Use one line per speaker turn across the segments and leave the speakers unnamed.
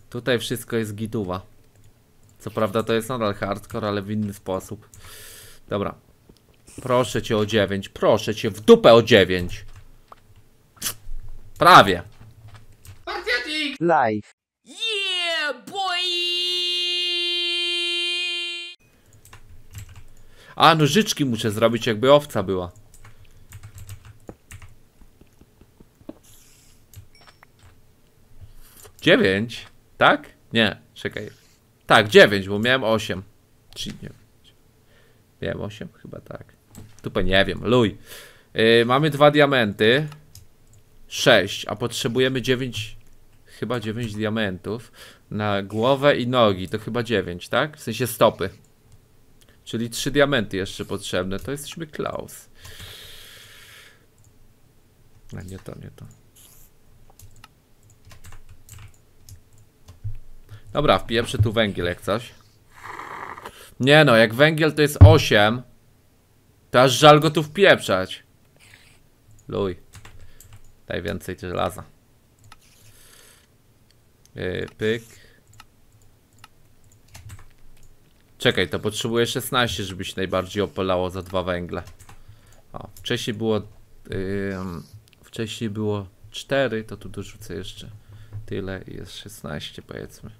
Tutaj wszystko jest gituwa. Co prawda to jest nadal hardcore, ale w inny sposób. Dobra. Proszę cię o 9. Proszę cię w dupę o 9. Prawie.
Live.
Yeah, boy! A, nożyczki muszę zrobić, jakby owca była. Dziewięć? Tak? Nie, czekaj. Tak, 9, bo miałem 8. Czy nie? Miałem 8? Chyba tak. Tupę nie wiem, luj. Mamy 2 diamenty. 6, a potrzebujemy 9. Chyba 9 diamentów. Na głowę i nogi, to chyba 9, tak? W sensie stopy. Czyli 3 diamenty jeszcze potrzebne. To jesteśmy Klaus. A nie to, nie to. Dobra, wpieprzę tu węgiel jak coś. Nie no, jak węgiel to jest 8, to aż żal go tu wpieprzać. Luj. Daj więcej żelaza. Pyk. Czekaj, to potrzebuję 16, żeby się najbardziej opalało za 2 węgle. O, wcześniej było 4, to tu dorzucę jeszcze tyle i jest 16, powiedzmy.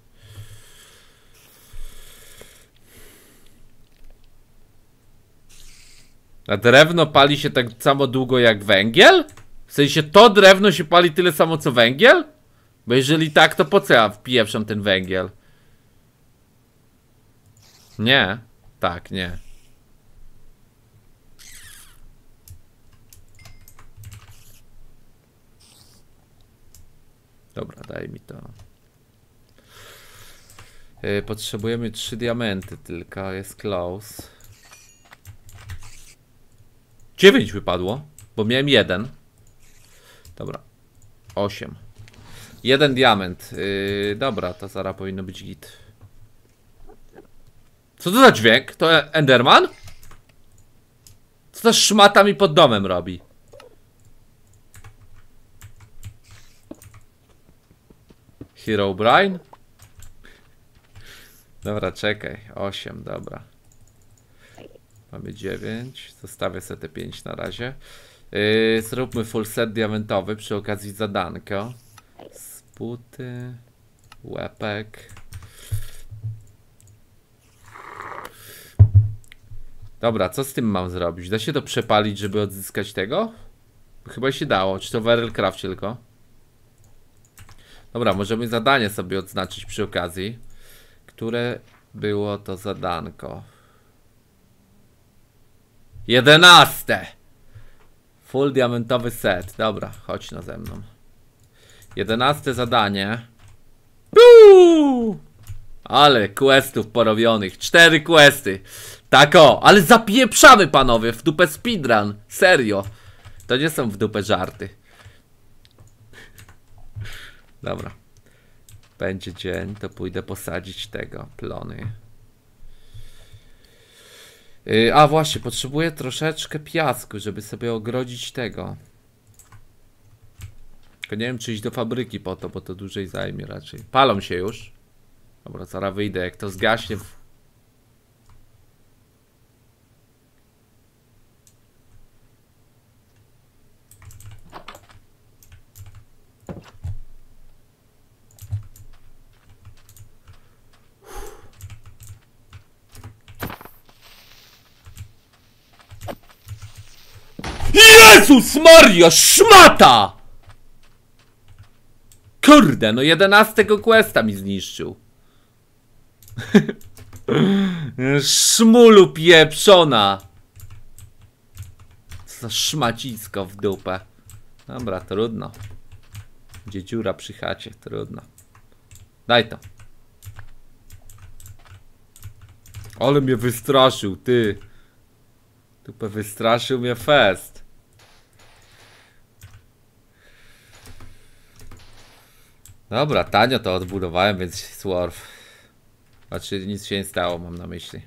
A drewno pali się tak samo długo jak węgiel? W sensie to drewno się pali tyle samo co węgiel? Bo jeżeli tak, to po co ja wpieprzam ten węgiel? Nie. Tak, nie. Dobra, daj mi to. Potrzebujemy 3 diamenty tylko, jest close. 9 wypadło, bo miałem 1. Dobra. 8. 1 diament. Dobra, to zaraz powinno być git. Co to za dźwięk? To Enderman? Co ta szmata mi pod domem robi? Herobrine? Dobra, czekaj. 8, dobra. Mamy 9. Zostawię sobie te 5 na razie. Zróbmy full set diamentowy przy okazji zadanko. Sputy. Łepek. Dobra, co z tym mam zrobić? Da się to przepalić, żeby odzyskać tego? Chyba się dało. Czy to w RLCraft tylko? Dobra, możemy zadanie sobie odznaczyć przy okazji. Które było to zadanko? 11! Full diamentowy set. Dobra, chodź na ze mną. 11 zadanie. Uuu! Ale questów porobionych. 4 questy. Tak o, ale zapieprzamy panowie w dupę speedrun. Serio. To nie są w dupę żarty. Dobra. Będzie dzień, to pójdę posadzić tego, plony. A właśnie, potrzebuję troszeczkę piasku, żeby sobie ogrodzić tego. Tylko nie wiem, czy iść do fabryki po to, bo to dłużej zajmie raczej. Palą się już. Dobra, zaraz wyjdę, jak to zgaśnie. Jezus Maria, szmata! Kurde, no 11 questa mi zniszczył. Szmulu pieprzona. Co za szmacisko w dupę. Dobra, trudno. Gdzie dziura przy chacie, trudno. Daj to. Ale mnie wystraszył, ty. Dupę wystraszył mnie fest. Dobra, tanio to odbudowałem, więc swarf. Znaczy nic się nie stało, mam na myśli.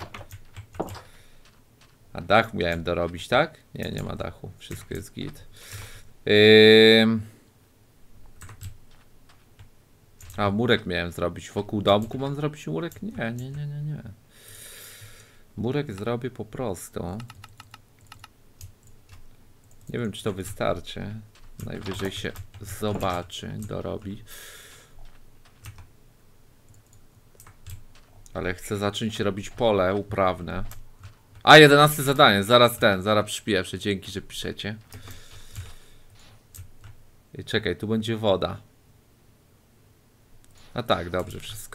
A dach miałem dorobić, tak? Nie, nie ma dachu. Wszystko jest git. A, murek miałem zrobić. Wokół domku mam zrobić murek? Nie. Murek zrobię po prostu. Nie wiem, czy to wystarczy. Najwyżej się zobaczy, dorobi. Ale chcę zacząć robić pole uprawne. A, 11 zadanie. Zaraz przypieszę. Dzięki, że piszecie. I czekaj, tu będzie woda. A tak, dobrze wszystko.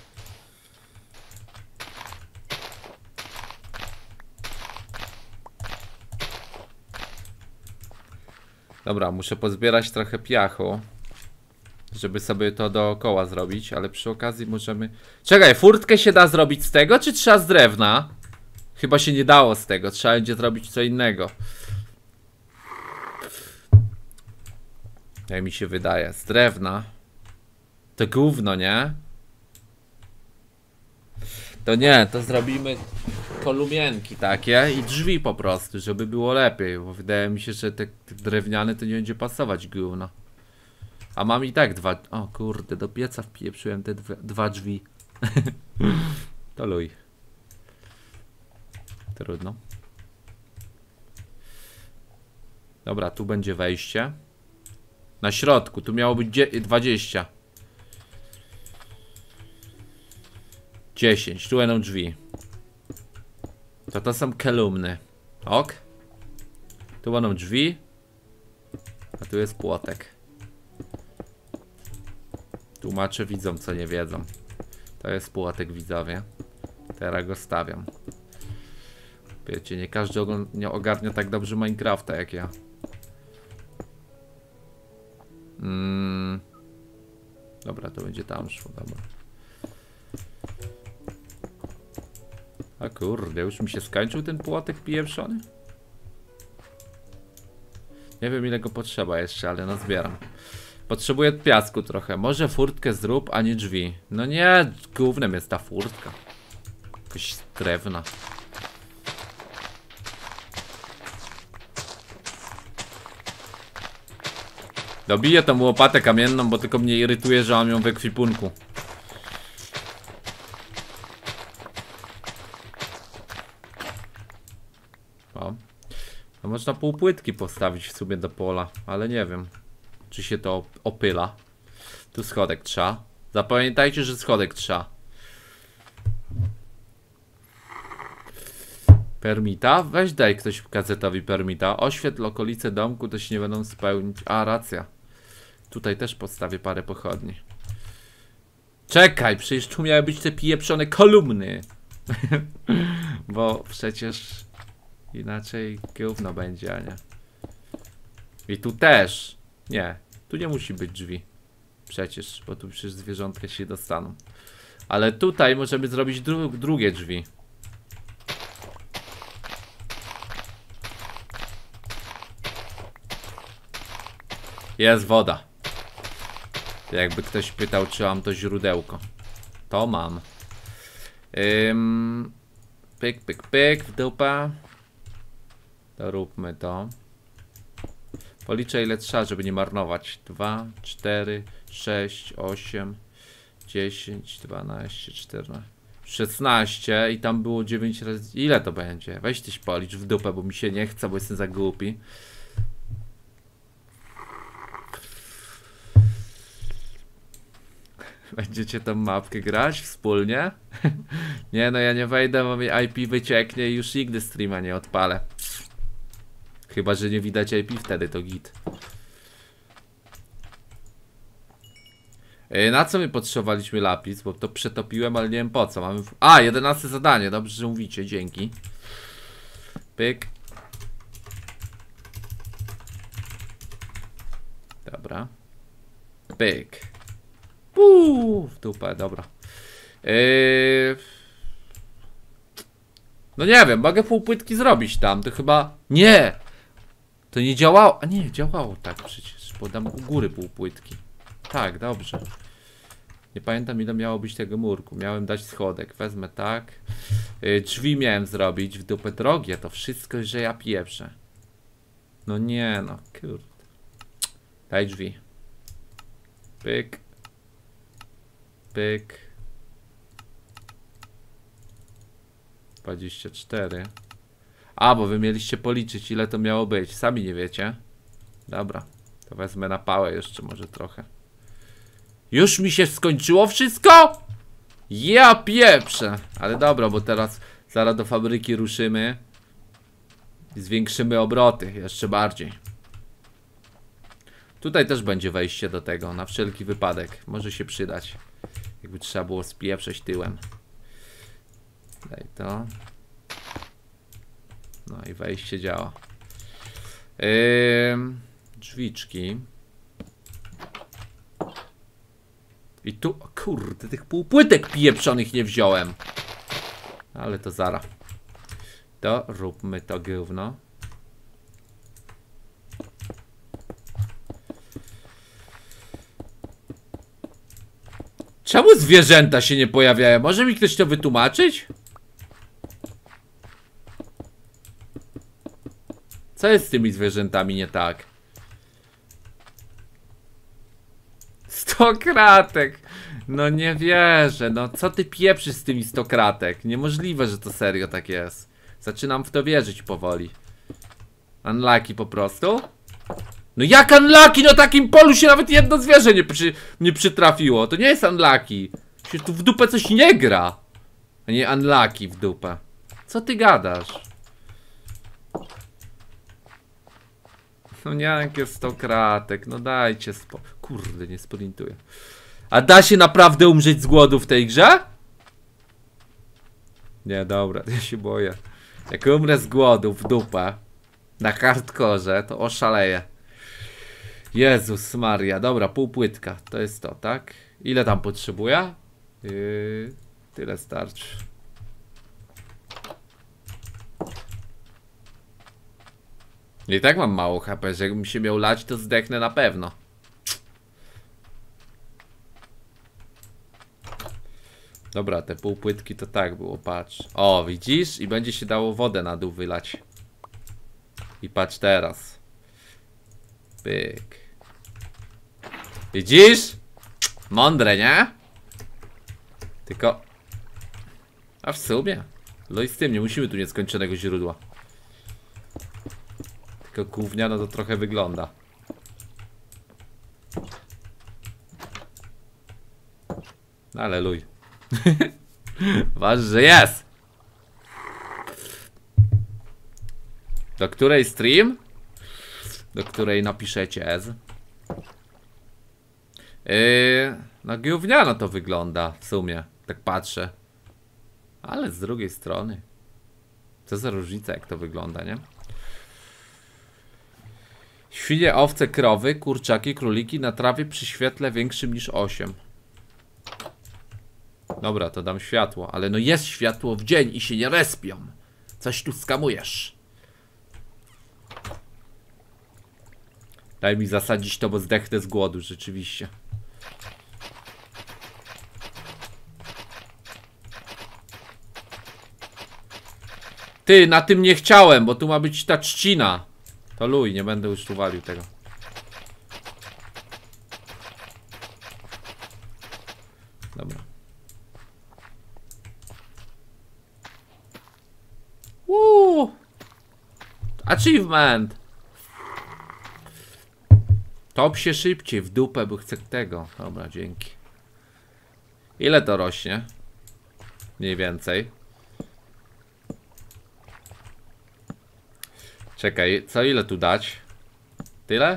Dobra, muszę pozbierać trochę piachu, żeby sobie to dookoła zrobić, ale przy okazji możemy... Czekaj, furtkę się da zrobić z tego, czy trzeba z drewna? Chyba się nie dało z tego, trzeba będzie zrobić co innego. Jak mi się wydaje, z drewna. To gówno, nie? To nie, to zrobimy kolumienki takie i drzwi po prostu, żeby było lepiej, bo wydaje mi się, że te drewniane to nie będzie pasować gówno. A mam i tak dwa... O kurde, do pieca wpieprzyłem te dwa drzwi. To luj. Trudno. Dobra, tu będzie wejście. Na środku, tu miało być 20. 10, tu będą drzwi. To są kolumny. Ok. Tu będą drzwi. A tu jest płotek. Tłumaczę widzom, co nie wiedzą. To jest płotek, widzowie. Teraz go stawiam. Wiecie, nie każdy nie ogarnia tak dobrze Minecrafta jak ja. Dobra, to będzie tam szło, dobra. A kurde, już mi się skończył ten płotek pieprzony? Nie wiem, ile go potrzeba jeszcze, ale nazbieram. Potrzebuję piasku trochę. Może furtkę zrób, a nie drzwi. No nie, gównem jest ta furtka. Jakaś drewna. Dobiję tą łopatę kamienną, bo tylko mnie irytuje, że mam ją w ekwipunku. O. No można półpłytki postawić w sumie do pola, ale nie wiem, czy się to opyla. Tu schodek trzeba. Zapamiętajcie, że schodek trzeba. Permita? Weź daj ktoś gazetowi permita. Oświetl okolice domku, to się nie będą spełnić. A, racja. Tutaj też postawię parę pochodni. Czekaj, przecież tu miały być te pieprzone kolumny. Bo przecież inaczej gówno będzie, a nie. I tu też. Nie, tu nie musi być drzwi. Przecież, bo tu przecież zwierzątka się dostaną. Ale tutaj możemy zrobić drugie drzwi. Jest woda. Jakby ktoś pytał, czy mam to źródełko. To mam. Pyk, pyk, pyk w dupę. To róbmy to. Policzę, ile trzeba, żeby nie marnować. 2, 4, 6, 8, 10, 12, 14, 16 i tam było 9 razy. Ile to będzie? Weź tyś policz w dupę, bo mi się nie chce, bo jestem za głupi. Będziecie tą mapkę grać wspólnie? Nie no, ja nie wejdę, bo mi IP wycieknie i już nigdy streama nie odpalę. Chyba że nie widać IP, wtedy to git. Na co my potrzebowaliśmy lapis? Bo to przetopiłem, ale nie wiem po co. Mamy... A, 11 zadanie, dobrze, że mówicie, dzięki. Pyk. Dobra. Pyk. W dupę, dobra. No nie wiem, mogę półpłytki zrobić tam, to chyba... Nie! To nie działało, a nie, działało tak przecież, bo dam u góry półpłytki. Tak, dobrze. Nie pamiętam, ile miało być tego murku. Miałem dać schodek, wezmę tak. Drzwi miałem zrobić, w dupę drogie, to wszystko, że ja pieprzę. No nie, no kurde. Daj drzwi. Pyk. Pyk. 24. A, bo wy mieliście policzyć, ile to miało być. Sami nie wiecie. Dobra. To wezmę na pałę jeszcze może trochę. Już mi się skończyło wszystko? Ja pieprzę. Ale dobra, bo teraz zaraz do fabryki ruszymy. I zwiększymy obroty jeszcze bardziej. Tutaj też będzie wejście do tego, na wszelki wypadek. Może się przydać. Jakby trzeba było spieprzeć tyłem. Daj to. No i wejście działa. Drzwiczki. I tu, kurde, tych półpłytek pieprzonych nie wziąłem. Ale to zara. To róbmy to gówno. Czemu zwierzęta się nie pojawiają? Może mi ktoś to wytłumaczyć? Co jest z tymi zwierzętami nie tak? 100 kratek. No nie wierzę. No co ty pieprzysz z tymi 100 kratek? Niemożliwe, że to serio tak jest. Zaczynam w to wierzyć powoli. Unlucky po prostu? No jak unlucky? Na takim polu się nawet jedno zwierzę nie przytrafiło. To nie jest unlucky. Przecież tu w dupę coś nie gra. A nie unlucky w dupę. Co ty gadasz? No nie, jakie 100 kratek. No dajcie kurde, nie sprintuję. A da się naprawdę umrzeć z głodu w tej grze? Nie, dobra, ja się boję. Jak umrę z głodu w dupę na hardkorze, to oszaleję. Jezus Maria, dobra, półpłytka. To jest to, tak? Ile tam potrzebuję? Tyle starczy. I tak mam mało HP, że jakbym się miał lać, to zdechnę na pewno. Dobra, te półpłytki to tak było, patrz. O, widzisz? I będzie się dało wodę na dół wylać. I patrz teraz. Pyk. Widzisz? Mądre, nie? Tylko... A w sumie? No i z tym, nie musimy tu nieskończonego źródła. Tylko gówniano to trochę wygląda. Ale luj. Waż, że jest. Do której stream? Do której napiszecie ez? No gówniano to wygląda w sumie. Tak patrzę. Ale z drugiej strony. Co za różnica jak to wygląda, nie? Świnie, owce, krowy, kurczaki, króliki na trawie przy świetle większym niż 8. Dobra, to dam światło, ale no jest światło w dzień i się nie respią. Coś tu skamujesz. Daj mi zasadzić to, bo zdechnę z głodu, rzeczywiście. Ty, na tym nie chciałem, bo tu ma być ta trzcina. To luj, nie będę już tu walił tego. Dobra. Achievement! Top się szybciej w dupę, bo chcę tego. Dobra, dzięki. Ile to rośnie? Mniej więcej. Czekaj, co ile tu dać? Tyle?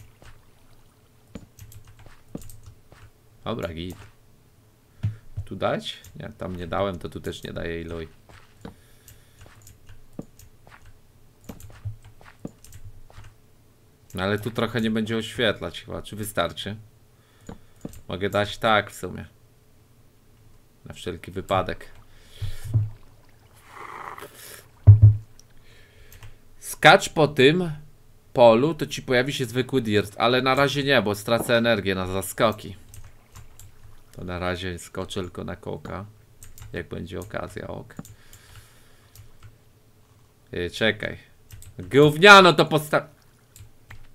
Dobra, git. Tu dać? Nie, tam nie dałem, to tu też nie daję iluj. No ale tu trochę nie będzie oświetlać chyba, czy wystarczy? Mogę dać tak w sumie. Na wszelki wypadek. Skacz po tym polu, to ci pojawi się zwykły dirt, ale na razie nie, bo stracę energię na zaskoki. To na razie skoczę tylko na kołka. Jak będzie okazja, ok. Czekaj. Gówniano to postaw...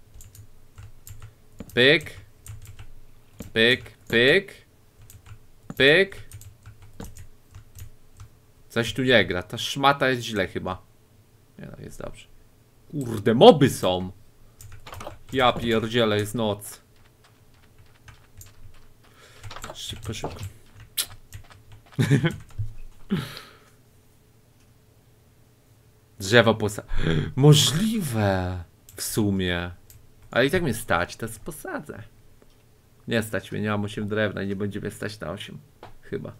Pyk. Pyk, pyk. Pyk. Coś tu nie gra. Ta szmata jest źle chyba. Nie no, jest dobrze. Kurde, moby są. Ja pierdzielę, jest noc. Szybko, szybko. Drzewo możliwe. W sumie. Ale i tak mnie stać, to posadzę. Nie stać mnie, nie mam 8 drewna i nie będzie mnie stać na 8. Chyba.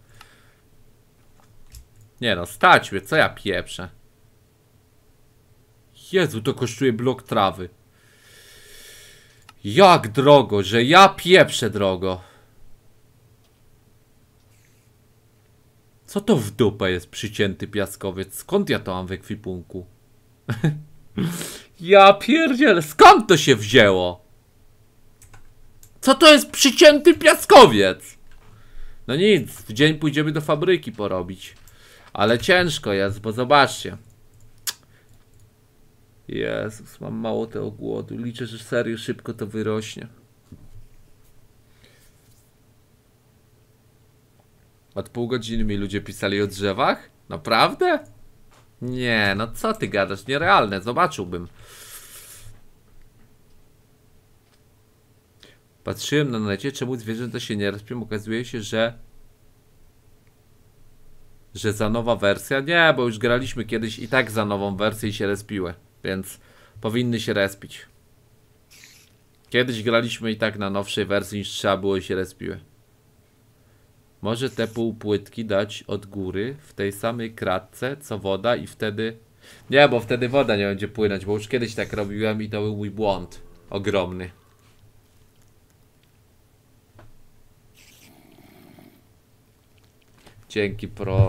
Nie no, stać mnie, co ja pieprzę. Jezu, to kosztuje blok trawy. Jak drogo, że ja pieprzę drogo. Co to w dupę jest przycięty piaskowiec? Skąd ja to mam w ekwipunku? Ja pierdzielę, skąd to się wzięło? Co to jest przycięty piaskowiec? No nic, w dzień pójdziemy do fabryki porobić. Ale ciężko jest, bo zobaczcie. Jezus, mam mało tego głodu. Liczę, że serio szybko to wyrośnie. Od pół godziny mi ludzie pisali o drzewach? Naprawdę? Nie, no co ty gadasz? Nierealne, zobaczyłbym. Patrzyłem na necie, czemu zwierzęta się nie respią. Okazuje się, że za nowa wersja? Nie, bo już graliśmy kiedyś i tak za nową wersję i się respiły. Więc powinny się respić. Kiedyś graliśmy i tak na nowszej wersji niż trzeba było i się respiły. Może te półpłytki dać od góry w tej samej kratce co woda i wtedy... Nie, bo wtedy woda nie będzie płynąć, bo już kiedyś tak robiłem i to był mój błąd. Ogromny. Dzięki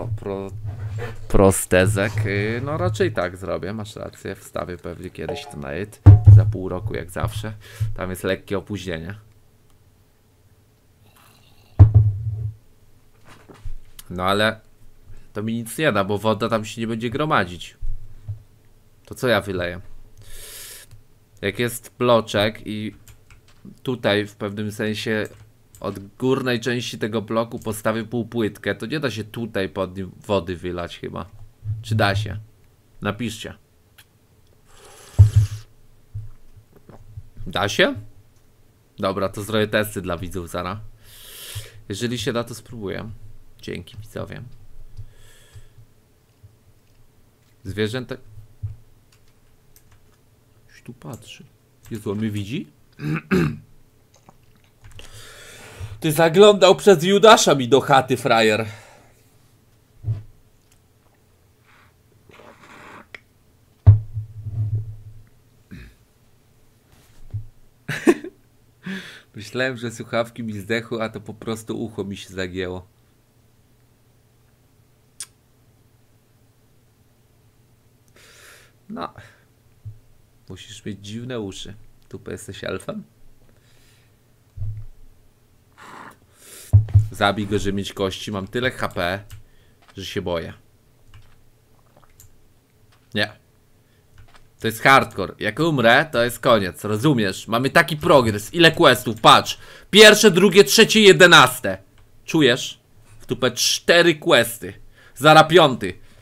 prostezek. No raczej tak zrobię, masz rację. Wstawię pewnie kiedyś to nawet. Za pół roku jak zawsze. Tam jest lekkie opóźnienie. No ale to mi nic nie da, bo woda tam się nie będzie gromadzić. To co ja wyleję? Jak jest bloczek i tutaj w pewnym sensie od górnej części tego bloku postawię półpłytkę, to nie da się tutaj pod nim wody wylać chyba. Czy da się? Napiszcie. Da się? Dobra, to zrobię testy dla widzów zaraz. Jeżeli się da, to spróbuję. Dzięki widzowie. Zwierzęta... Już tu patrzy. Jezu, on mnie widzi? Ty zaglądał przez Judasza mi do chaty, frajer. Myślałem, że słuchawki mi zdechły, a to po prostu ucho mi się zagięło. No. Musisz mieć dziwne uszy. Tu jesteś elfem? Zabij go, żeby mieć kości. Mam tyle HP, że się boję. Nie. To jest hardcore. Jak umrę, to jest koniec. Rozumiesz? Mamy taki progres. Ile questów? Patrz. Pierwsze, drugie, trzecie, 11. Czujesz? W tupę 4 questy. Zara 5.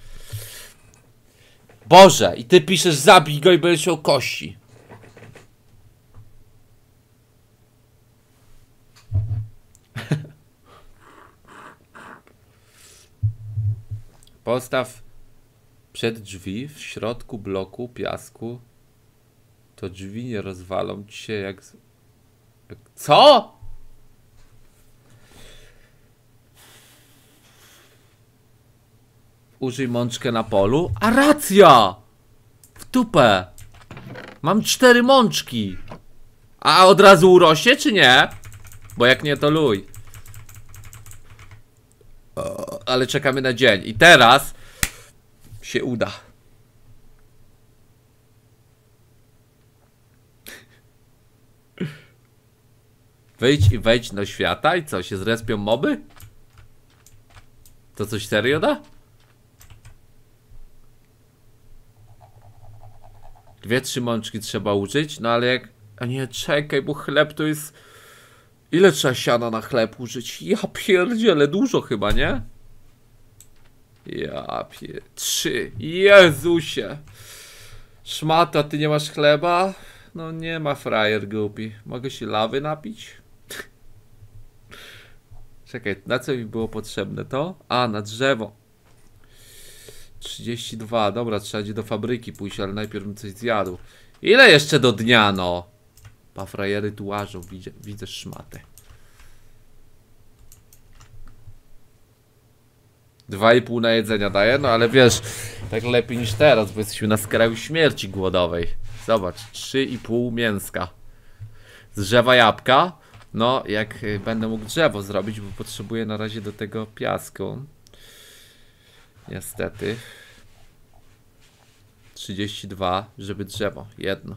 Boże, i ty piszesz zabij go i będziesz miał kości. Postaw przed drzwi w środku bloku piasku. To drzwi nie rozwalą ci się jak... Co? Użyj mączkę na polu. A racja! W tupę. Mam 4 mączki. A od razu urośnie czy nie? Bo jak nie to luj. Ale czekamy na dzień. I teraz się uda. Wyjdź i wejdź do świata i co? Się zrespią moby? To coś serio da? 2-3 mączki trzeba użyć, no ale jak... A nie, czekaj, bo chleb to jest... Ile trzeba siana na chleb użyć? Ja pierdzielę, dużo chyba, nie? Ja 3. Jezusie. Szmata, ty nie masz chleba? No nie ma, frajer głupi. Mogę się lawy napić? Czekaj, na co mi było potrzebne to? A, na drzewo. 32, dobra, trzeba iść do fabryki pójść, ale najpierw bym coś zjadł. Ile jeszcze do dnia, no? Pa frajery tu łażą, widzę szmatę. 2,5 na jedzenia daje, no ale wiesz, tak lepiej niż teraz, bo jesteśmy na skraju śmierci głodowej. Zobacz, 3,5 mięska. Z drzewa jabłka. No, jak będę mógł drzewo zrobić, bo potrzebuję na razie do tego piasku. Niestety. 32, żeby drzewo. Jedno.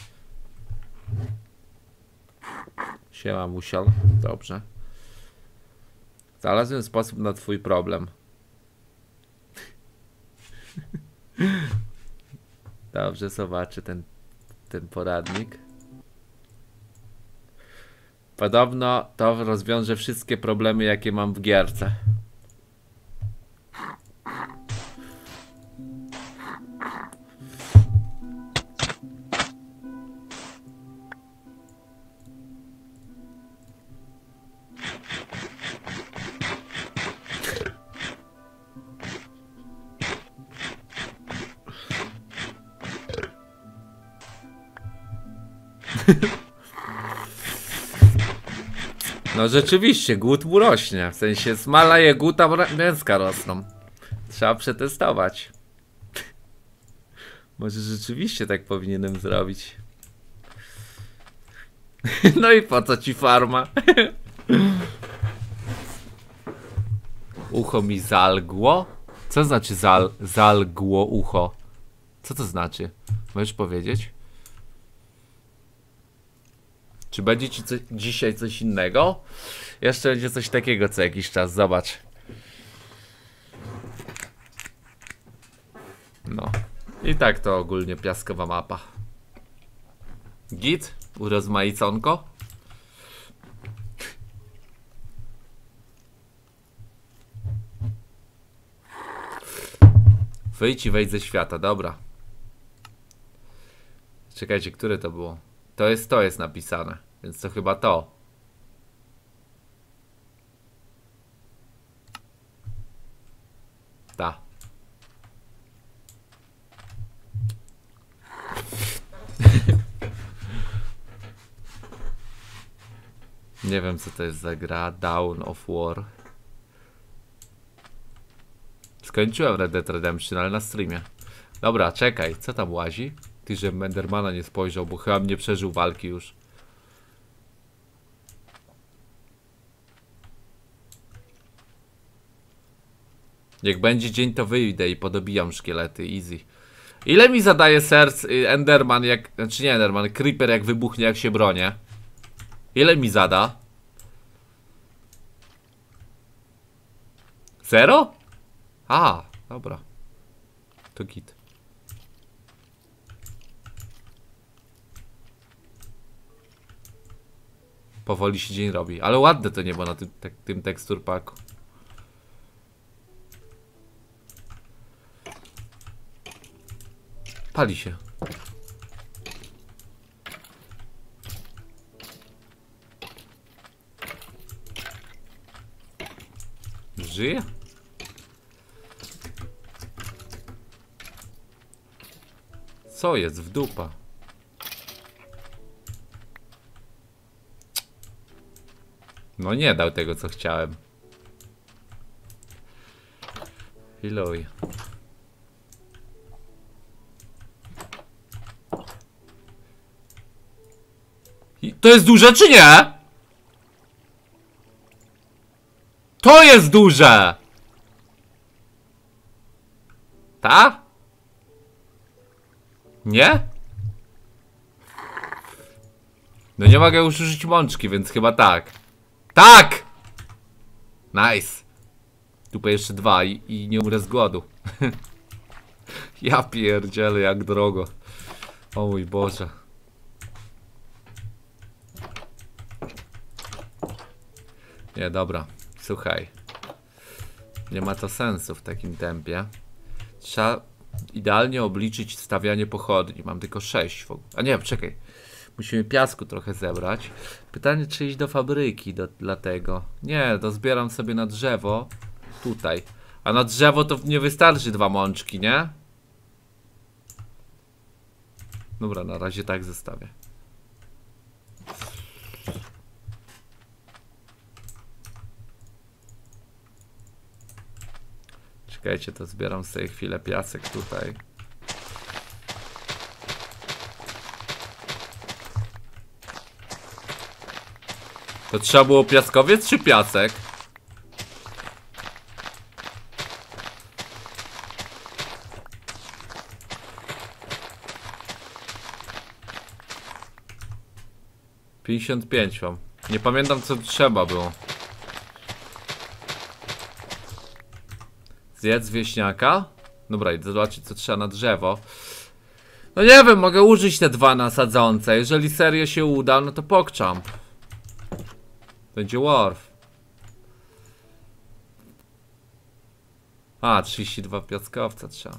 Siema, musiał. Dobrze. Znalazłem sposób na twój problem. Dobrze, zobaczę ten poradnik. Podobno to rozwiąże wszystkie problemy, jakie mam w gierce. No rzeczywiście, głód mu rośnie. W sensie smalaje głód, a mięska rosną. Trzeba przetestować. Może rzeczywiście tak powinienem zrobić. No i po co ci farma? Ucho mi zalgło? Co znaczy zalgło ucho? Co to znaczy? Możesz powiedzieć? Czy będzie ci dzisiaj coś innego? Jeszcze będzie coś takiego co jakiś czas, zobacz. No. I tak to ogólnie piaskowa mapa. Git? Urozmaiconko? Wyjdź i wejdź ze świata, dobra. Czekajcie, które to było? To jest napisane, więc to chyba to. Ta. Nie wiem co to jest za gra. Dawn of War. Skończyłem Red Dead Redemption, ale na streamie. Dobra, czekaj, co tam łazi? Ty, że Endermana nie spojrzał, bo chyba nie przeżył walki już. Jak będzie dzień, to wyjdę i podobijam szkielety, easy. Ile mi zadaje serc Enderman, jak... Znaczy nie Enderman, Creeper jak wybuchnie, jak się bronię? Ile mi zada? 0? A, dobra. To git. Powoli się dzień robi, ale ładne to niebo na tym tekstur packu. Pali się. Żyje? Co jest w dupa? No nie dał tego co chciałem. Iluj. To jest duże czy nie? To jest duże! Ta? Nie? No nie mogę już użyć mączki, więc chyba tak. Tak! Nice. Tu jeszcze 2 i nie umrę z głodu. Ja pierdzielę jak drogo. O mój Boże. Nie, dobra. Słuchaj. Nie ma to sensu w takim tempie. Trzeba idealnie obliczyć stawianie pochodni. Mam tylko 6 w ogóle. A nie, czekaj. Musimy piasku trochę zebrać. Pytanie, czy iść do fabryki dla tego. Nie, to zbieram sobie na drzewo. Tutaj. A na drzewo to nie wystarczy 2 mączki, nie? Dobra, na razie tak zostawię. Czekajcie, to zbieram sobie chwilę piasek tutaj. To trzeba było piaskowiec czy piasek? $55 mam. Nie pamiętam, co trzeba było. Zjedz wieśniaka? Dobra, idę zobaczyć, co trzeba na drzewo. No nie wiem, mogę użyć te 2 nasadzące. Jeżeli serio się uda, no to pokczam. Będzie wharf. A, 32 piaskowca trzeba.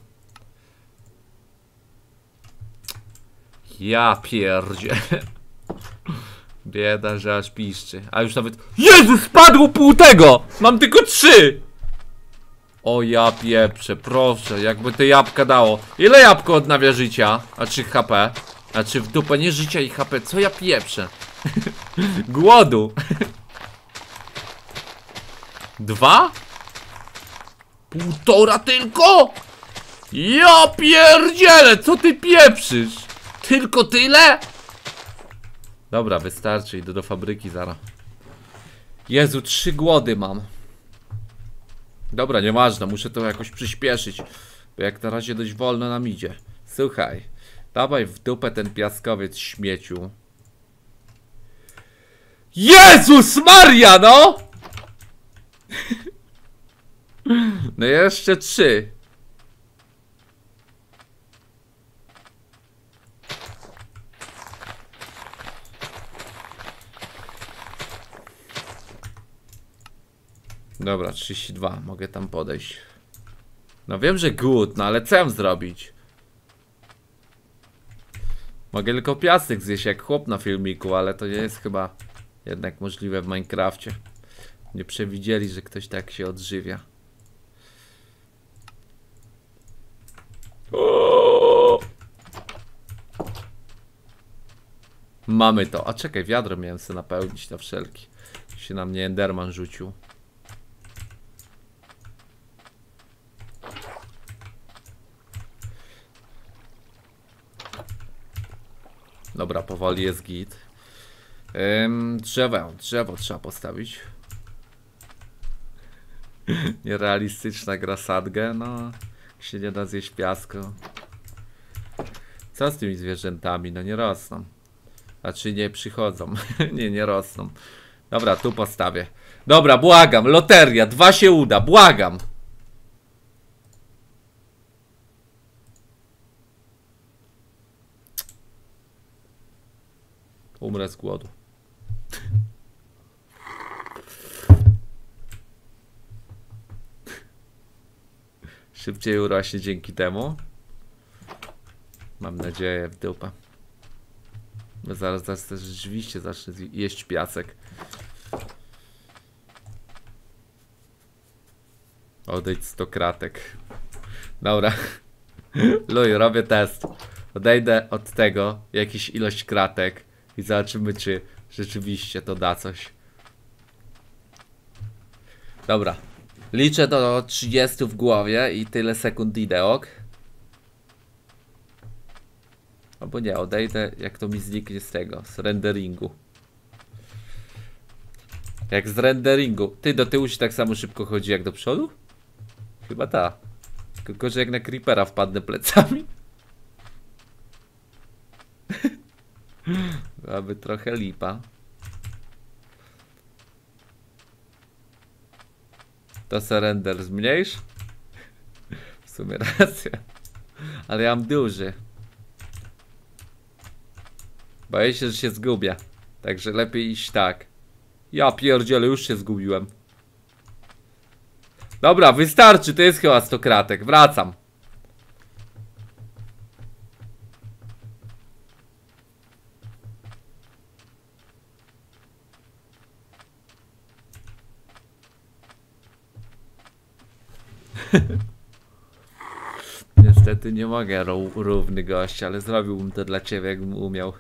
Ja pierdzie. Bieda, że aż piszczy. A już nawet... Jezu, spadło pół tego! Mam tylko 3! O ja pieprzę, proszę, jakby te jabłka dało. Ile jabłko odnawia życia? A czy HP? A czy w dupę nie życia i HP? Co ja pieprzę? Głodu. 2? 1,5 tylko? Ja pierdzielę, co ty pieprzysz? Tylko tyle? Dobra, wystarczy, idę do fabryki zaraz. Jezu, 3 głody mam. Dobra, nieważne, muszę to jakoś przyspieszyć. Bo jak na razie dość wolno nam idzie. Słuchaj, dawaj w dupę ten piaskowiec, śmieciu. Jezus Maria, no! No jeszcze 3. Dobra, 32, mogę tam podejść. No wiem, że good, no ale co mam zrobić? Mogę tylko piasek zjeść jak chłop na filmiku, ale to nie jest chyba jednak możliwe w Minecrafcie. Nie przewidzieli, że ktoś tak się odżywia. Mamy to. A czekaj, wiadro miałem sobie napełnić na wszelki. Się na mnie Enderman rzucił. Dobra, powoli jest git. Drzewo trzeba postawić. Nierealistyczna gra sadgę, no. Się nie da zjeść piasku. Co z tymi zwierzętami? No nie rosną. Znaczy nie przychodzą. nie rosną. Dobra, tu postawię. Dobra, błagam, loteria, 2 się uda, błagam. Umrę z głodu. Szybciej urośnie dzięki temu. Mam nadzieję, w dupę. Bo zaraz też rzeczywiście zacznę jeść piasek. Odejdź 100 kratek. Dobra. Luj, robię test. Odejdę od tego jakiś ilość kratek i zobaczymy, czy rzeczywiście to da coś. Dobra. Liczę do 30 w głowie i tyle sekund idę, ok? Albo nie, odejdę jak to mi zniknie z tego, z renderingu. Jak z renderingu. Ty, do tyłu się tak samo szybko chodzi jak do przodu? Chyba ta. Tylko, że jak na creepera wpadnę plecami. Byłaby trochę lipa. To se render zmniejsz? W sumie racja. Ale ja mam duży. Boję się, że się zgubię. Także lepiej iść tak. Ja pierdzielę, już się zgubiłem. Dobra, wystarczy, to jest chyba 100 kratek. Wracam. Niestety nie mogę równy gość, ale zrobiłbym to dla ciebie, jakbym umiał.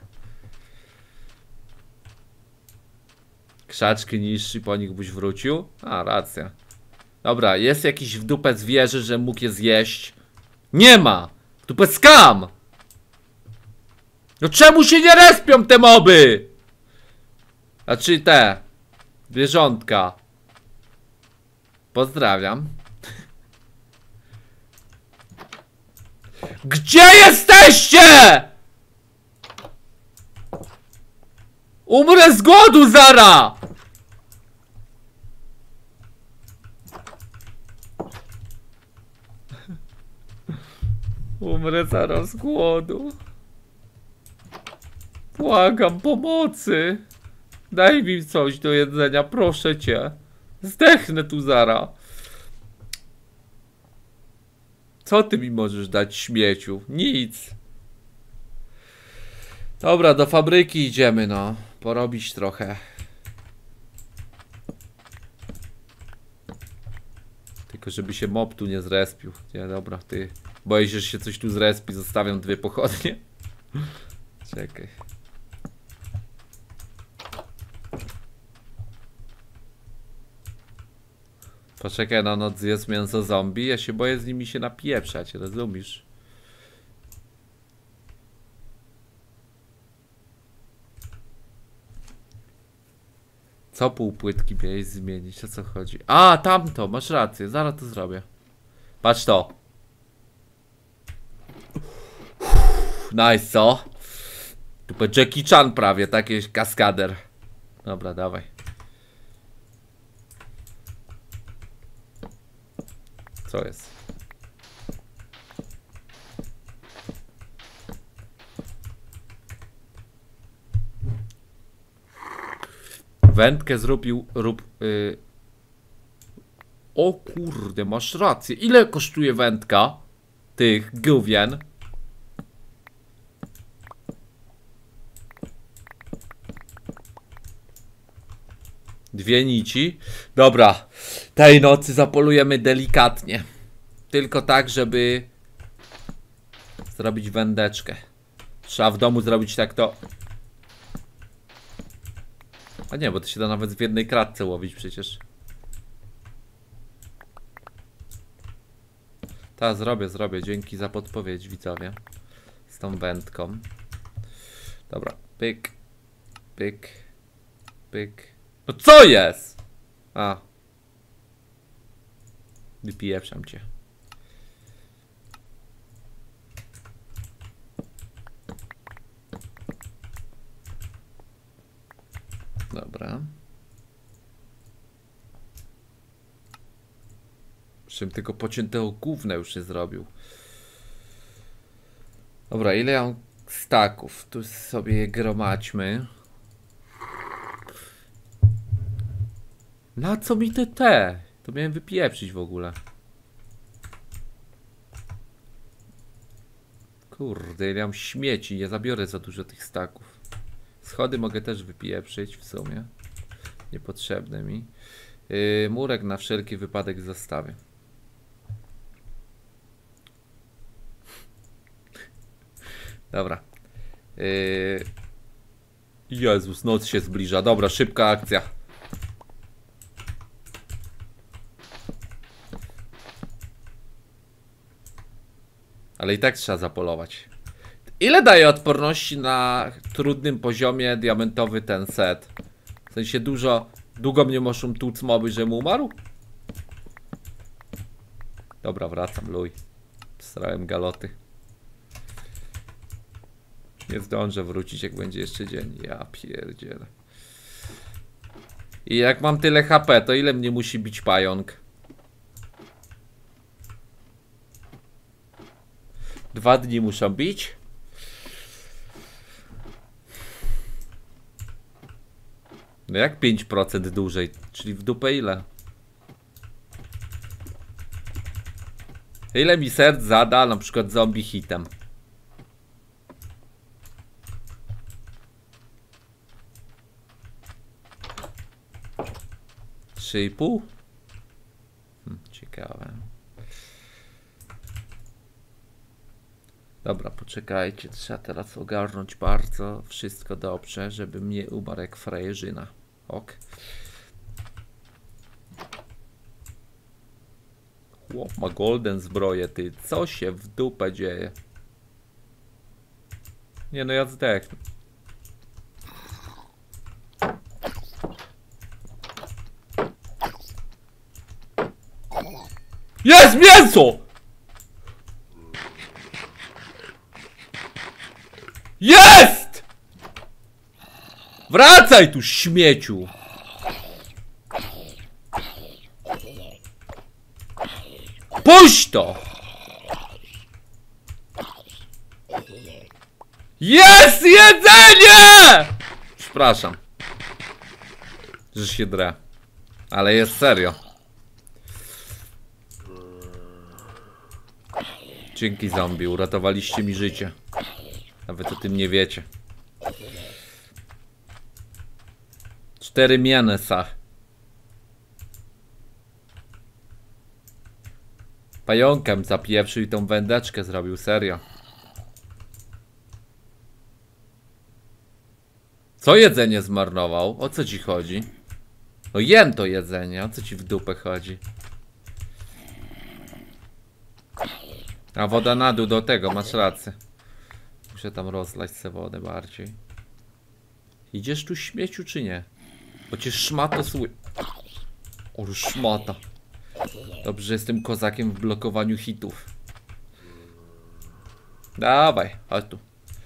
Krzaczki niższy, po nich byś wrócił? A, racja. Dobra, jest jakiś w dupę zwierzę, że mógł je zjeść? Nie ma! W dupę skam! No czemu się nie respią te moby? Znaczy te zwierzątka. Pozdrawiam. Gdzie jesteście? Umrę z głodu zara! Umrę zaraz z głodu. Błagam pomocy. Daj mi coś do jedzenia, proszę cię. Zdechnę tu zara. Co ty mi możesz dać, śmieciu? Nic. Dobra, do fabryki idziemy, no. Porobić trochę. Tylko żeby się mob tu nie zrespił. Nie, dobra, ty. Boję się, że się coś tu zrespi. Zostawiam 2 pochodnie. Czekaj. Poczekaj na noc, zjedz mięso zombie. Ja się boję z nimi się napieprzać, rozumiesz? Co pół płytki miałeś zmienić? O co chodzi? A, tamto, masz rację, zaraz to zrobię. Patrz to. Nice, co? Tu Jackie Chan prawie, taki kaskader. Dobra, dawaj. Co jest? Wędkę zrobił. O kurde, masz rację. Ile kosztuje wędka? Tych gówien. Dwie nici. Dobra. Tej nocy zapolujemy delikatnie. Tylko tak, żeby zrobić wędeczkę. Trzeba w domu zrobić tak to. A nie, bo to się da nawet w jednej kratce łowić przecież. Tak, zrobię. Dzięki za podpowiedź, widzowie. Z tą wędką. Dobra, pyk. Pyk. Pyk. No co jest? A. Wypieprzam cię. Dobra. Czym tylko pociętego gówna już się zrobił. Dobra, ile ja mam staków? Tu sobie je gromadźmy. Na co mi te? To miałem wypieprzyć w ogóle. Kurde, ile ja mam śmieci. Nie zabiorę za dużo tych staków. Schody mogę też wypieprzyć w sumie. Niepotrzebne mi. Murek na wszelki wypadek zostawię. Dobra. Jezus, noc się zbliża. Dobra, szybka akcja. Ale i tak trzeba zapolować. Ile daje odporności na trudnym poziomie diamentowy ten set? W sensie długo mnie muszą tłuc moby, żebym umarł? Dobra, wracam, luj. Strałem galoty. Nie zdążę wrócić, jak będzie jeszcze dzień. Ja pierdzielę. I jak mam tyle HP, to ile mnie musi bić pająk? 2 dni muszą bić? No jak 5% dłużej? Czyli w dupę ile? Ile mi serc zada na przykład zombie hitem? Trzy i pół? Ciekawe. Dobra, poczekajcie. Trzeba teraz ogarnąć bardzo wszystko dobrze, żeby mnie umarł jak frajerzyna. Ok. Chłop ma golden zbroję, ty. Co się w dupę dzieje? Nie no, ja zdechnę. Jest mięso! Jest! Wracaj tu, śmieciu! Puść to! Jest jedzenie! Przepraszam, że się drę, ale jest serio. Dzięki zombie, uratowaliście mi życie. Nawet o tym nie wiecie. 4 mięsa. Pająkiem zapieprzył i tą wędeczkę zrobił, serio. Co jedzenie zmarnował? O co ci chodzi? No jem to jedzenie, o co ci w dupę chodzi? A woda na dół do tego, masz rację. Muszę tam rozlać sobie wodę bardziej. Idziesz tu, śmieciu, czy nie? Bo cię szmato O, szmata. Dobrze, że jestem kozakiem w blokowaniu hitów. Dawaj, chodź tu.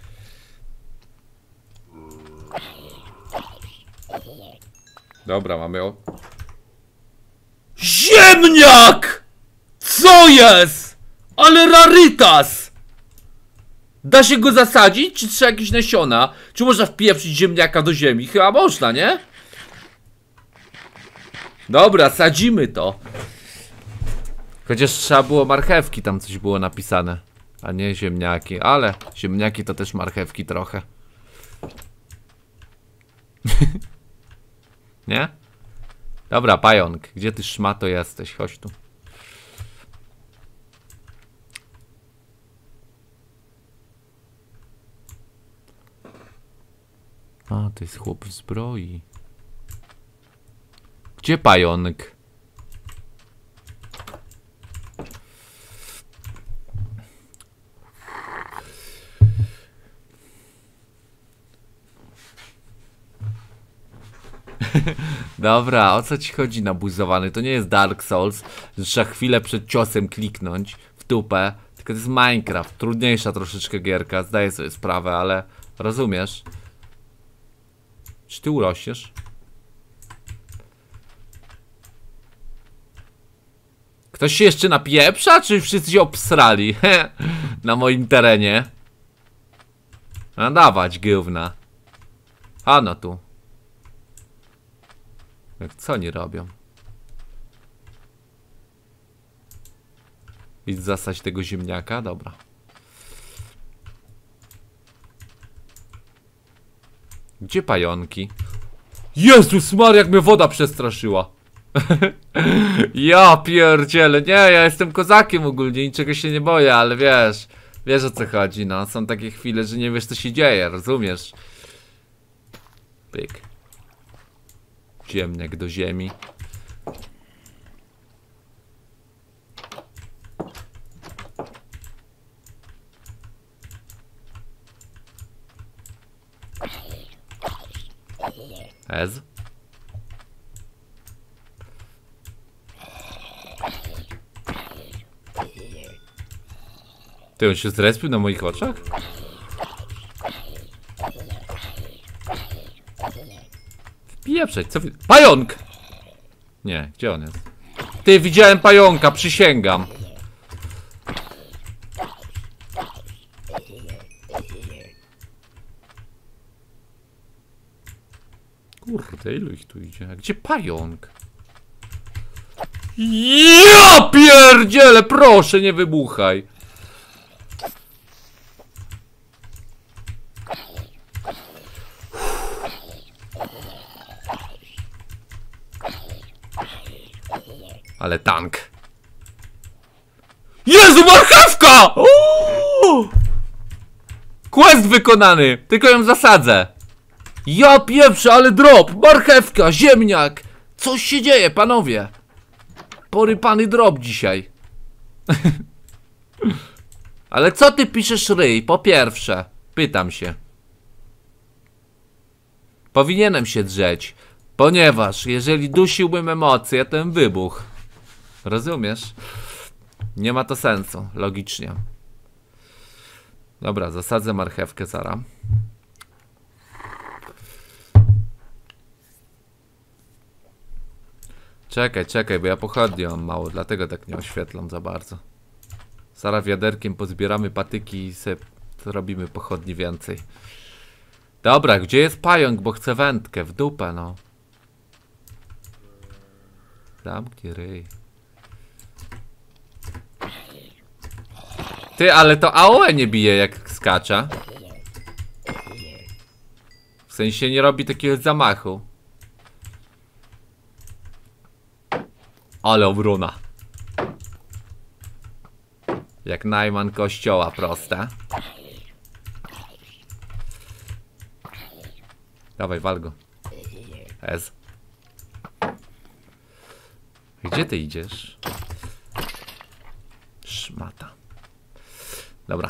Dobra, mamy o... Ziemniak! Co jest? Ale rarytas! Da się go zasadzić? Czy trzeba jakieś nasiona? Czy można wpieprzyć ziemniaka do ziemi? Chyba można, nie? Dobra, sadzimy to. Chociaż trzeba było marchewki, tam coś było napisane. A nie ziemniaki, ale ziemniaki to też marchewki trochę. Nie? Dobra, pająk, gdzie ty szmato jesteś? Chodź tu. A, to jest chłop w zbroi. Gdzie pająk? Dobra, o co ci chodzi, nabuzowany? To nie jest Dark Souls, że trzeba chwilę przed ciosem kliknąć w dupę. Tylko to jest Minecraft, trudniejsza troszeczkę gierka, zdaję sobie sprawę, ale rozumiesz? Czy ty urośniesz? Ktoś się jeszcze napieprza, czy wszyscy się obsrali? Na moim terenie. No dawać, gówna. A no tu. Co oni robią? Idź zasać tego ziemniaka? Dobra. Gdzie pająki? Jezus Maria, jak mnie woda przestraszyła. Ja pierdzielę. Nie, ja jestem kozakiem ogólnie, niczego się nie boję, ale wiesz. Wiesz o co chodzi, no. Są takie chwile, że nie wiesz co się dzieje, rozumiesz? Pyk. Ziemniak do ziemi. Ez. Ty, on się zrespił na moich oczach? Wpieprzeć, co wy... Pająk! Nie, gdzie on jest? Ty, widziałem pająka, przysięgam. Kurde, ilu ich tu idzie? A gdzie pająk? Ja pierdzielę, proszę, nie wybuchaj. Ale tank. Jezu, marchewka! Uuu! Quest wykonany, tylko ją zasadzę. Ja pieprzę, ale drop, marchewka, ziemniak. Coś się dzieje, panowie. Porypany drop dzisiaj. Ale co ty piszesz, ryj? Po pierwsze, pytam się. Powinienem się drzeć, ponieważ jeżeli dusiłbym emocje, ten wybuch. Rozumiesz? Nie ma to sensu, logicznie. Dobra, zasadzę marchewkę zaraz. Czekaj, bo ja pochodnie mam mało, dlatego tak nie oświetlam za bardzo. Zaraz wiaderkiem pozbieramy patyki i se zrobimy pochodni więcej. Dobra, gdzie jest pająk, bo chcę wędkę, w dupę no. Zamknij ryj. Ty, ale to AOE nie bije jak skacza. W sensie nie robi takiego zamachu. Ale obrona. Jak najman kościoła, proste. Dawaj, wal go. Ez. Gdzie ty idziesz? Szmata. Dobra.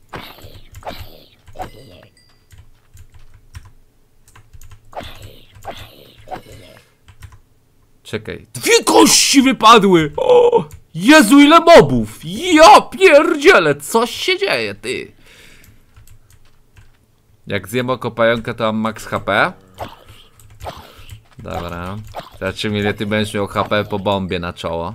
Czekaj. 2 kości wypadły! O! Jezu, ile mobów! Ja pierdzielę! Coś się dzieje, ty! Jak zjem oko pająka, to mam max HP. Dobra. Zobaczymy, ile ty będziesz miał HP po bombie na czoło.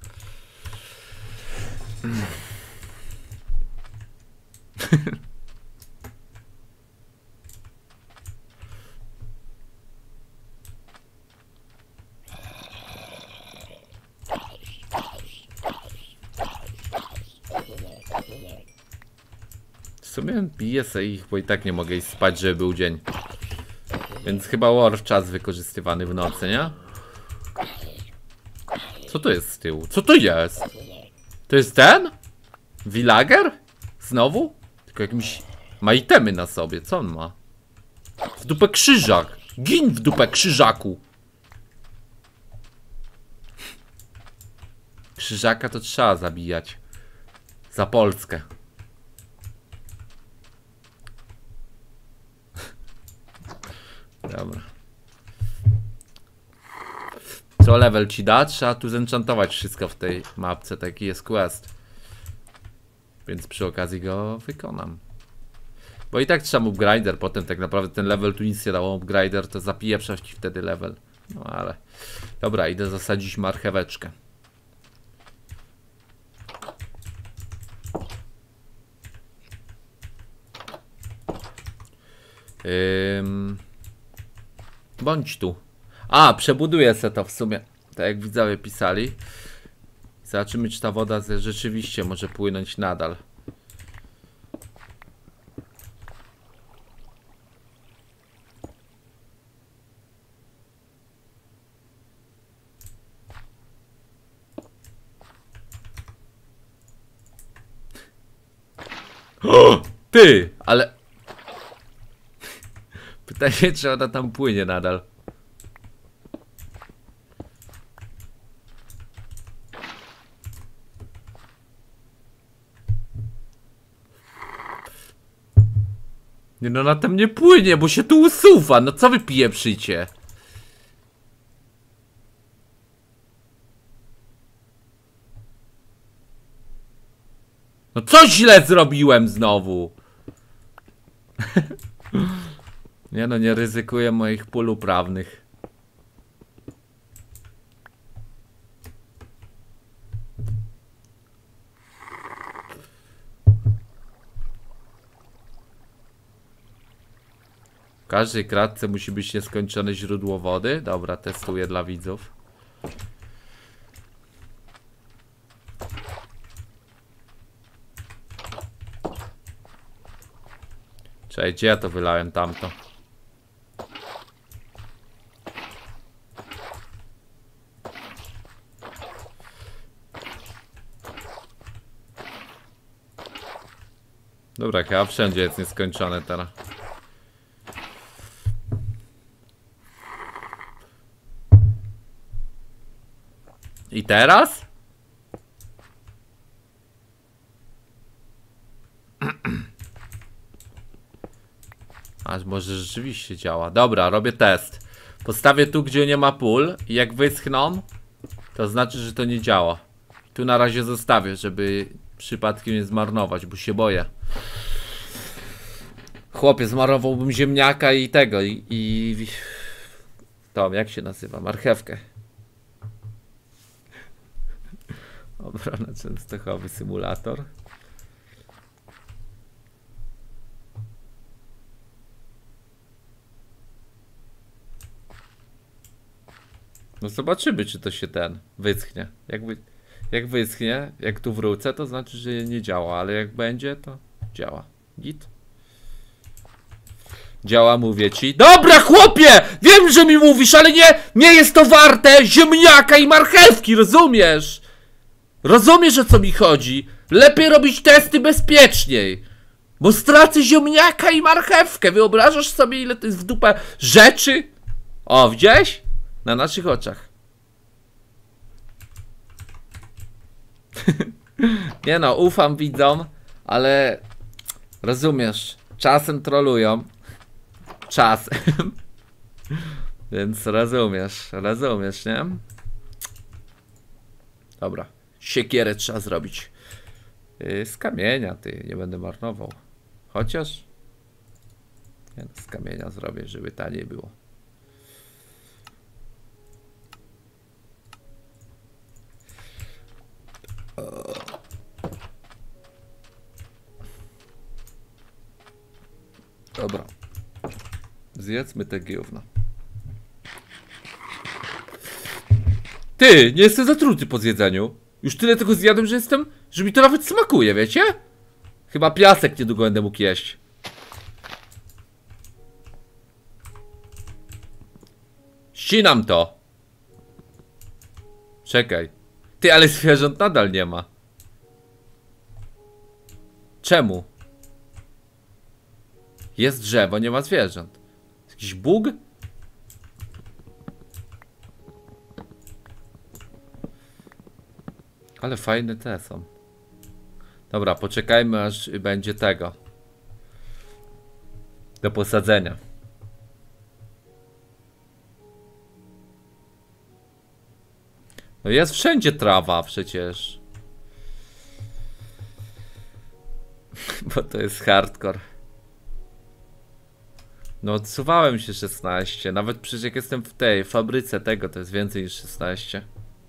W sumie biję sobie ich, bo i tak nie mogę iść spać, żeby był dzień. Więc chyba war czas wykorzystywany w nocy, nie? Co to jest z tyłu? Co to jest? To jest ten? Villager? Znowu? Tylko jakimś... Ma itemy na sobie, co on ma? W dupę krzyżak! Gin w dupę krzyżaku! Krzyżaka to trzeba zabijać. Za Polskę. Dobra. Co level ci da? Trzeba tu zenchantować wszystko w tej mapce. Taki jest quest. Więc przy okazji go wykonam. Bo i tak trzeba upgrader. Potem tak naprawdę ten level tu nic nie dało. Upgrader to zapije ci wtedy level. No ale... Dobra, idę zasadzić marcheweczkę. Bądź tu. A, przebuduję se to w sumie. Tak jak widzowie pisali. Zobaczymy, czy ta woda rzeczywiście może płynąć nadal. O, ty, ale... Pytanie, czy ona tam płynie nadal. Nie no, ona tam nie płynie, bo się tu usuwa. No co wy pieprzycie? No co źle zrobiłem znowu? Nie no, nie ryzykuję moich pól uprawnych. W każdej kratce musi być nieskończone źródło wody. Dobra, testuję dla widzów. Czekaj, gdzie ja to wylałem tamto? Dobra, chyba wszędzie jest nieskończone teraz. I teraz? Aż może rzeczywiście działa. Dobra, robię test. Postawię tu, gdzie nie ma pól i jak wyschną, to znaczy, że to nie działa. Tu na razie zostawię, żeby przypadkiem nie zmarnować, bo się boję. Chłopie, zmarnowałbym ziemniaka i tego, i to, jak się nazywa? Marchewkę. Obrona częstochowy symulator. No zobaczymy, czy to się wyschnie. Jak wyschnie, jak tu wrócę, to znaczy, że nie działa, ale jak będzie, to działa. Git. Działa, mówię ci. Dobra, chłopie! Wiem, że mi mówisz, ale nie jest to warte ziemniaka i marchewki, rozumiesz? Rozumiesz, o co mi chodzi? Lepiej robić testy bezpieczniej. Bo stracę ziemniaka i marchewkę. Wyobrażasz sobie, ile to jest w dupę rzeczy? O, widziałeś? Na naszych oczach. Nie no, ufam widzom, ale rozumiesz, czasem trolują. Czasem. Więc rozumiesz, nie? Dobra, siekierę trzeba zrobić. Z kamienia, ty, nie będę marnował. Chociaż nie, no, z kamienia zrobię, żeby taniej było. Dobra. Zjedzmy te gówno. Ty, nie jestem zatruty po zjedzeniu. Już tyle tego zjadłem, że mi to nawet smakuje, wiecie? Chyba piasek niedługo będę mógł jeść. Ścinam to. Czekaj. Ty, ale zwierząt nadal nie ma. Czemu? Jest drzewo, nie ma zwierząt. Jakiś bóg? Ale fajne te są. Dobra, poczekajmy, aż będzie tego do posadzenia. No jest wszędzie trawa przecież. Bo to jest hardcore. No odsuwałem się 16. Nawet przecież jak jestem w tej fabryce tego, to jest więcej niż 16.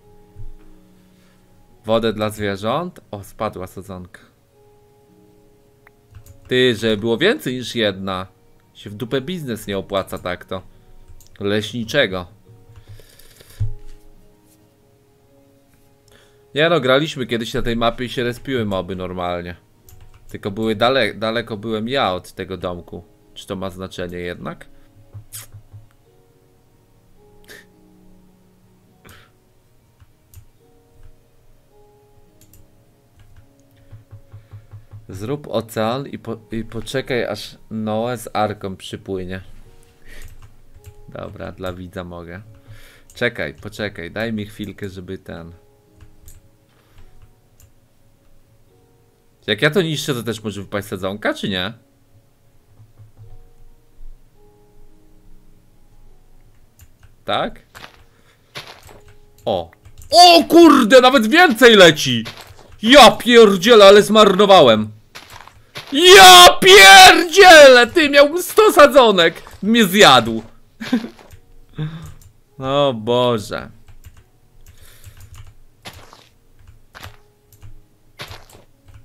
Wodę dla zwierząt. O, spadła sadzonka. Ty, żeby było więcej niż jedna. Się w dupę biznes nie opłaca tak to. Leśniczego. Nie no, graliśmy kiedyś na tej mapie i się respiły moby normalnie. Tylko były daleko byłem ja od tego domku. Czy to ma znaczenie jednak? Zrób ocean i poczekaj, aż Noe z Arką przypłynie. Dobra, dla widza mogę. Czekaj, poczekaj, daj mi chwilkę, żeby ten... Jak ja to niszczę, to też może wypaść sadzonka, czy nie? Tak? O! O kurde, nawet więcej leci! Ja pierdzielę, ale zmarnowałem. Ja pierdzielę! Ty, miałbym 100 sadzonek. Mnie zjadł. O Boże.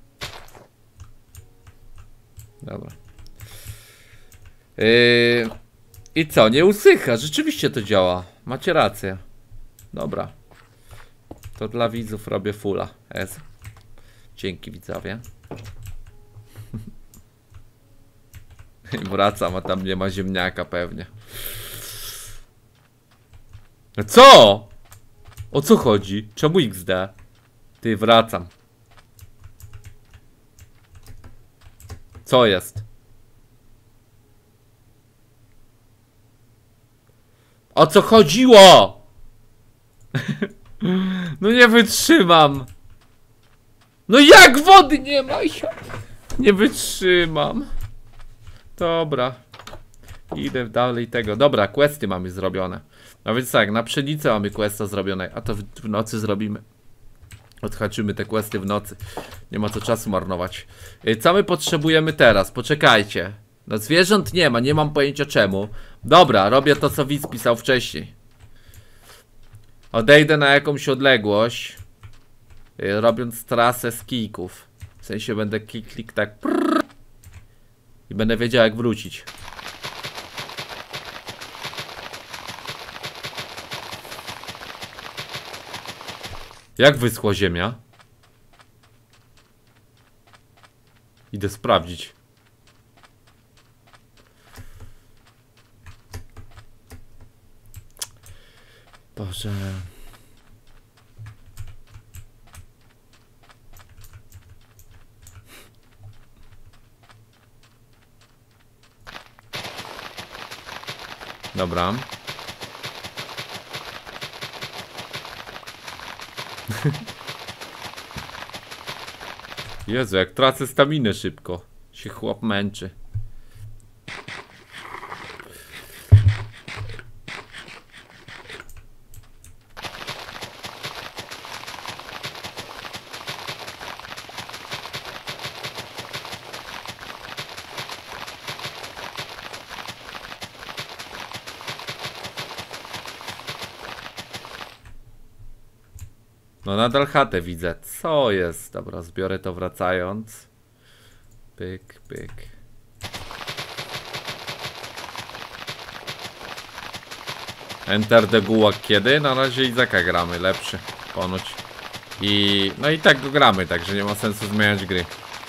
Dobra. I co? Nie usycha. Rzeczywiście to działa. Macie rację. Dobra. To dla widzów robię fulla. Dzięki widzowie. Wracam, a tam nie ma ziemniaka pewnie. Co? O co chodzi? Czemu XD? Ty, wracam. Co jest? O co chodziło? No nie wytrzymam. No jak wody nie ma? Nie wytrzymam. Dobra. Idę dalej tego. Dobra, questy mamy zrobione. No więc tak, na pszenicę mamy questa zrobione. A to w nocy zrobimy. Odhaczymy te questy w nocy. Nie ma co czasu marnować. Co my potrzebujemy teraz? Poczekajcie. No zwierząt nie ma, nie mam pojęcia czemu. Dobra, robię to co widz pisał wcześniej. Odejdę na jakąś odległość. Robiąc trasę z kijków. W sensie będę klik tak. Prrr, i będę wiedział jak wrócić. Jak wyschła ziemia? Idę sprawdzić. Boże. Dobra. Jezu, jak tracę staminę szybko. Się chłop męczy. No nadal chatę widzę. Co jest? Dobra, zbiorę to wracając. Pyk, pyk. Enter the Gulag kiedy? Na razie Izaka gramy, lepszy. Ponoć. I... no i tak go gramy, także nie ma sensu zmieniać gry.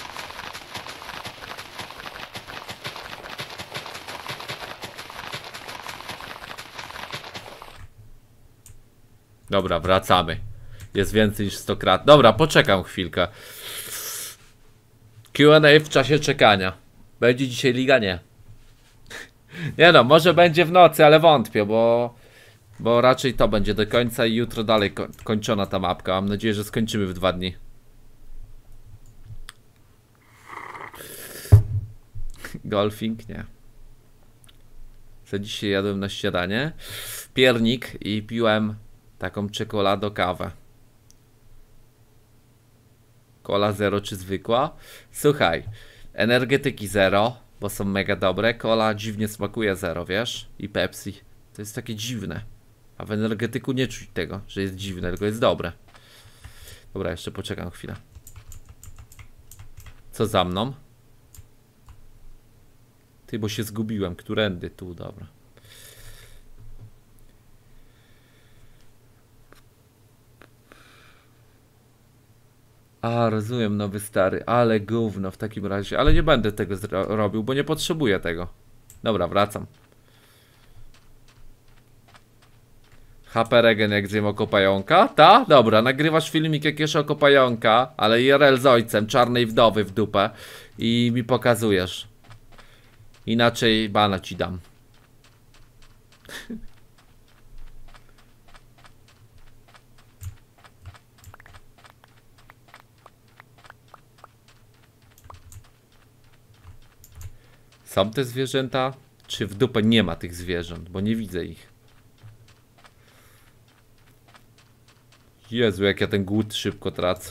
Dobra, wracamy. Jest więcej niż 100 krat. Dobra, poczekam chwilkę. Q&A w czasie czekania. Będzie dzisiaj liga? Nie. Nie no, może będzie w nocy, ale wątpię, bo raczej to będzie do końca i jutro dalej kończona ta mapka. Mam nadzieję, że skończymy w 2 dni. Golfing? Nie. Co dzisiaj jadłem na śniadanie? Piernik i piłem taką czekolado kawę. Cola zero czy zwykła? Słuchaj, energetyki zero, bo są mega dobre. Cola dziwnie smakuje zero, wiesz? I Pepsi. To jest takie dziwne. A w energetyku nie czuć tego, że jest dziwne, tylko jest dobre. Dobra, jeszcze poczekam chwilę. Co za mną? Ty, bo się zgubiłem. Którędy? Tu, dobra. A, rozumiem, nowy stary, ale gówno w takim razie. Ale nie będę tego robił, bo nie potrzebuję tego. Dobra, wracam. HP Regen jak zjem oko pająka? Ta? Dobra, nagrywasz filmik jak jesz oko pająka, ale IRL z ojcem, czarnej wdowy w dupę i mi pokazujesz. Inaczej bana ci dam. Są te zwierzęta? Czy w dupę nie ma tych zwierząt? Bo nie widzę ich. Jezu, jak ja ten głód szybko tracę.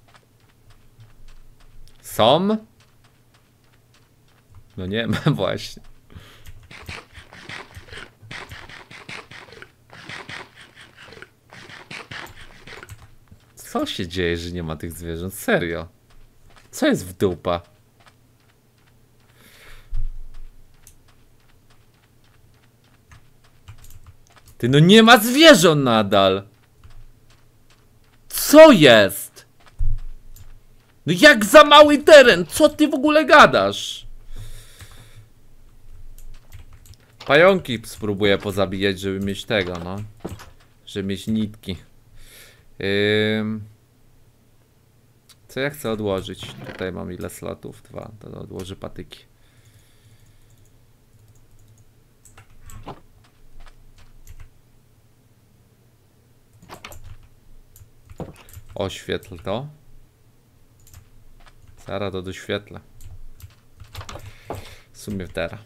Są? No nie ma właśnie. Co się dzieje, że nie ma tych zwierząt? Serio? Co jest w dupa? Ty, no nie ma zwierząt nadal. Co jest? No jak za mały teren? Co ty w ogóle gadasz? Pająki spróbuję pozabijać, żeby mieć tego, no. Żeby mieć nitki. Co ja chcę odłożyć? Tutaj mam ile slotów? 2. To odłożę patyki. Oświetl to. Zaraz to doświetlę. W sumie teraz.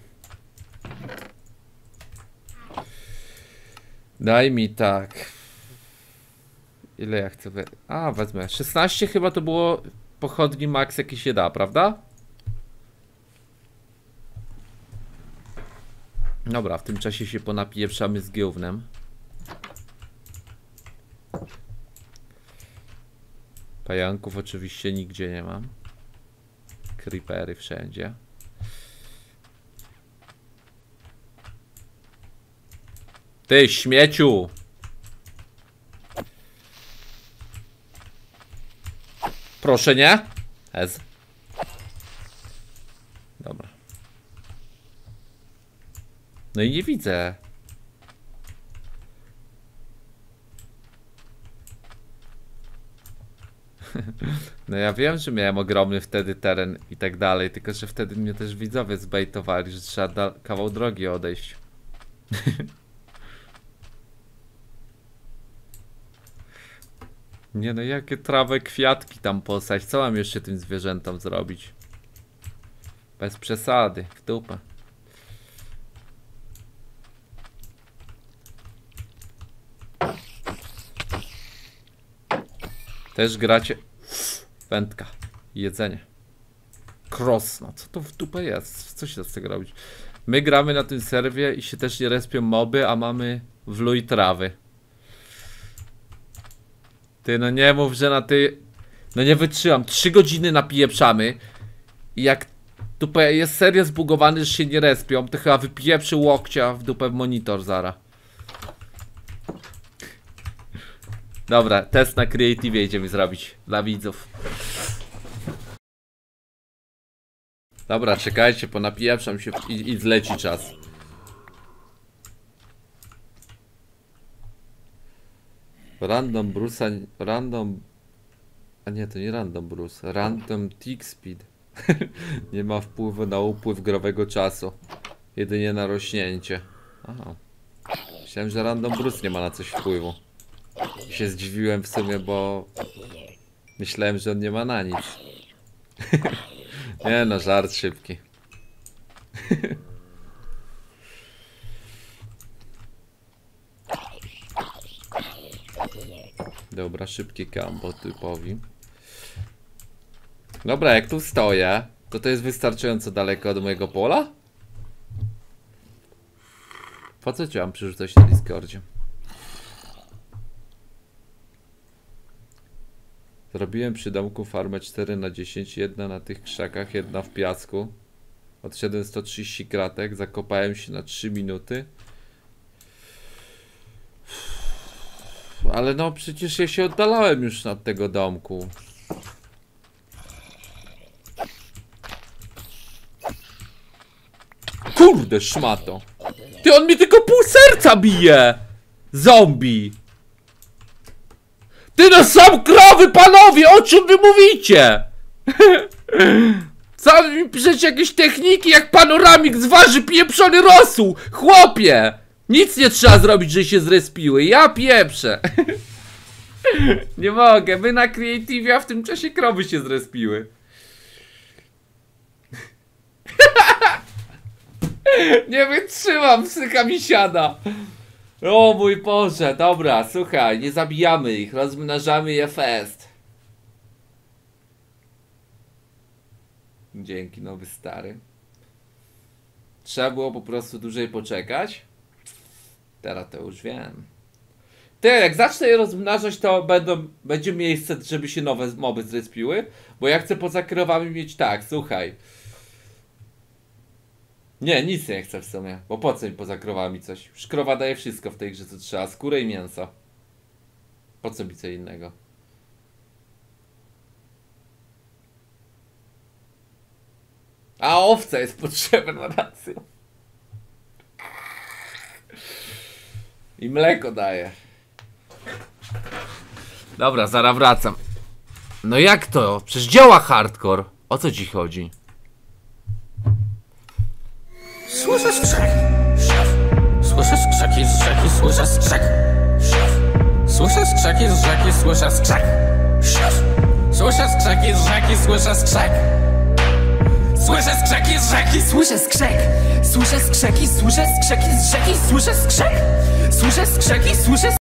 Daj mi tak. Ile ja chcę? A, wezmę. 16 chyba to było pochodni max jakie się da, prawda? Dobra, w tym czasie się ponapieprzamy z gównem. Pająków oczywiście nigdzie nie mam. Creepery wszędzie. Ty śmieciu! Proszę nie? Ez. Dobra. No i nie widzę. No ja wiem, że miałem ogromny wtedy teren i tak dalej, tylko że wtedy mnie też widzowie zbejtowali, że trzeba kawał drogi odejść. Nie no, jakie trawę, kwiatki tam posać, co mam jeszcze tym zwierzętom zrobić? Bez przesady, w dupę. Też gracie... Wędka. Jedzenie. Krosno. Co to w dupę jest? Co się z tego robić? My gramy na tym serwie i się też nie respią moby, a mamy wluj trawy. Ty, no nie mów, że na ty... No nie wytrzymam. 3 godziny napieprzamy. I jak dupę jest serio zbugowany, że się nie respią, to chyba wypieprzy łokcia w dupę w monitor zara. Dobra, test na Creative idziemy zrobić dla widzów. Dobra, czekajcie, ponapieprzam się i zleci czas. Random Bruce'a, random... A nie, to nie random Bruce, random tick speed. Nie ma wpływu na upływ growego czasu. Jedynie na rośnięcie. Aha. Myślałem, że random Bruce nie ma na coś wpływu. Się zdziwiłem w sumie, bo myślałem, że on nie ma na nic. Nie no, żart szybki. Dobra, szybkie combo typowi. Dobra, jak tu stoję, to jest wystarczająco daleko od mojego pola? Po co cię mam przerzucać na Discordzie? Zrobiłem przy domku farmę 4×10, jedna na tych krzakach, jedna w piasku. Odszedłem 130 kratek, zakopałem się na 3 minuty. Ale no przecież ja się oddalałem już od tego domku. Kurde szmato. Ty, on mi tylko pół serca bije. Zombie. Ty, no są krowy, panowie, o czym wy mówicie? Co mi piszecie jakieś techniki, jak panoramik zważy pieprzony rosół? Chłopie! Nic nie trzeba zrobić, że się zrespiły, ja pieprzę. Nie mogę, my na Creative, a w tym czasie krowy się zrespiły. Nie wytrzymam, psycha mi siada. O mój Boże, dobra, słuchaj, nie zabijamy ich, rozmnażamy je fest. Dzięki, nowy stary. Trzeba było po prostu dłużej poczekać. Teraz to już wiem. Ty, jak zacznę je rozmnażać, to będzie miejsce, żeby się nowe moby zrespiły. Bo ja chcę poza krowami mieć tak, słuchaj. Nie, nic nie chcę w sumie, bo po co mi poza krowami coś? Już krowa daje wszystko w tej grze, co trzeba, skórę i mięso. Po co mi co innego? A owca jest potrzebna, rację. I mleko daje. Dobra, zaraz wracam. No jak to? Przecież działa hardcore. O co ci chodzi?
Słyszę skrzek. Słyszę skrzeki z rzeki, słyszę skrzek. Słyszę skrzeki z rzeki, słyszę skrzek. Słyszę skrzeki z rzeki, słyszę skrzek. Słyszę skrzeki z rzeki, słyszę skrzek. Słyszę skrzeki, słyszę skrzeki z rzeki, słyszę skrzek. Słyszę skrzeki, słyszę